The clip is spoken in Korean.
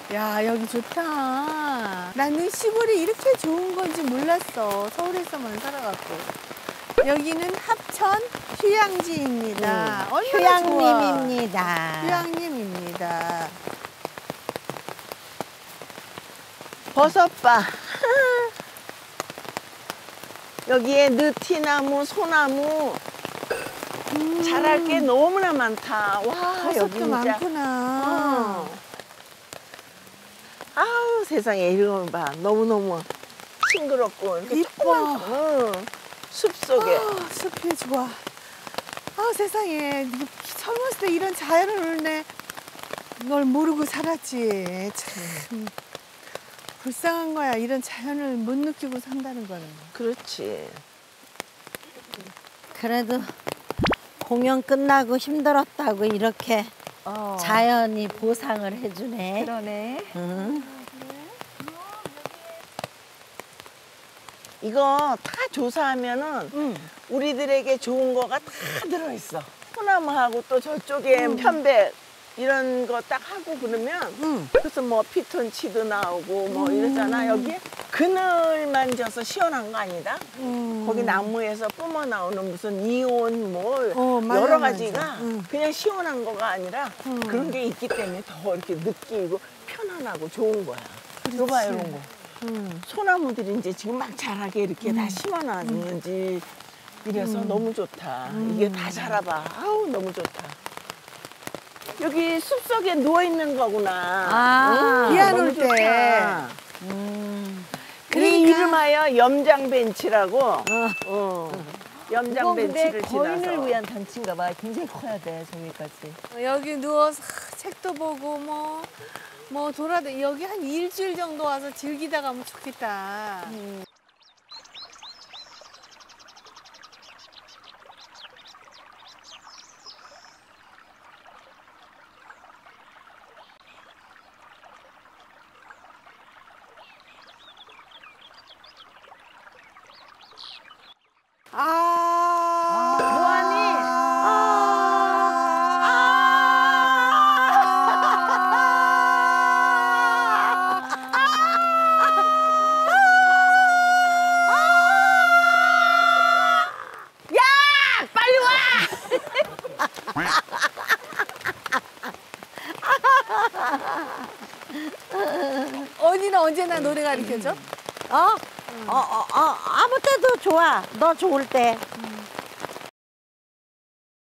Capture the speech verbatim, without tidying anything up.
야, 여기 좋다. 나는 시골이 이렇게 좋은 건지 몰랐어. 서울에서만 살아갖고. 여기는 합천 휴양지입니다. 음, 얼마나 휴양림입니다. 좋아. 휴양림입니다. 버섯봐. 여기에 느티나무, 소나무 음. 자랄 게 너무나 많다. 와, 여기 버섯도 진짜. 많구나. 어. 아우, 세상에 이런 거 봐. 너무너무 싱그럽고 이렇게 이뻐. 응. 숲속에. 아, 숲이 좋아. 아, 세상에. 젊었을 때 이런 자연을 내 널 모르고 살았지. 참 불쌍한 거야. 이런 자연을 못 느끼고 산다는 거는. 그렇지. 그래도 공연 끝나고 힘들었다고 이렇게 어. 자연이 보상을 해주네. 그러네. 응. 이거 다 조사하면은 응. 우리들에게 좋은 거가 다 들어있어. 소나무하고 또 저쪽에 음. 편백 이런 거 딱 하고 그러면 응. 그래서 뭐 피톤치드 나오고 뭐 이러잖아. 여기에 그늘만 져서 시원한 거 아니다? 음. 거기 나무에서 뿜어 나오는 무슨 이온 뭐 어, 맞아, 여러 맞아. 가지가 응. 그냥 시원한 거가 아니라 음. 그런 게 있기 때문에 더 이렇게 느끼고 편안하고 좋은 거야. 이거 봐, 이런 거. 응. 소나무들이 이제 지금 막 자라게 이렇게 다 심어놨는지 이래서 너무 좋다. 이게 다 자라봐. 아우, 너무 좋다. 여기 숲속에 누워있는 거구나. 아, 응, 비안 너무 올 때. 좋다. 음. 이 그러니까. 이름하여 염장 벤치라고. 어. 염장 이건 근데 벤치를 거인을 지나서. 위한 단체인가 봐. 굉장히 커야 돼, 저기까지. 여기 누워서 하, 책도 보고 뭐, 뭐 돌아다 여기 한 일주일 정도 와서 즐기다 가면 좋겠다. 아, 뭐하니? 야, 빨리 와! 언니는 언제나 노래 가르쳐줘? 어? 어, 어, 어, 아무 때도 좋아. 너 좋을 때.